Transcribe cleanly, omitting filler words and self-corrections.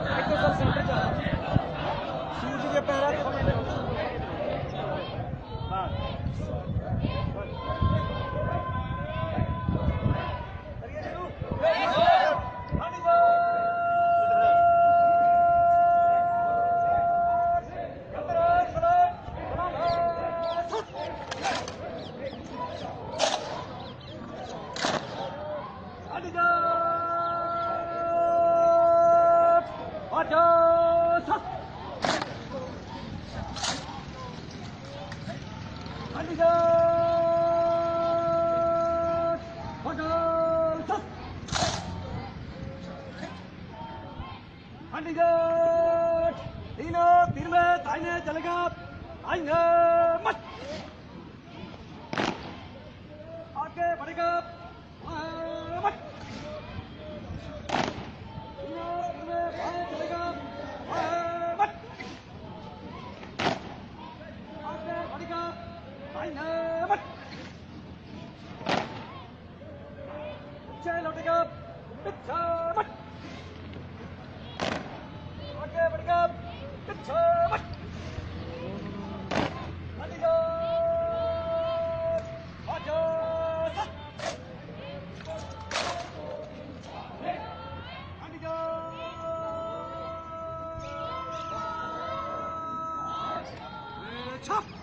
तीन में दाहिने चलेगा, दाहिने मत आगे बढ़ेगा, मत तीन में बाएं चलेगा, मत आगे बढ़ेगा, दाहिने मत पीछे लौटेगा, पीछे मत आगे बढ़ेगा, पीछे मत Chop!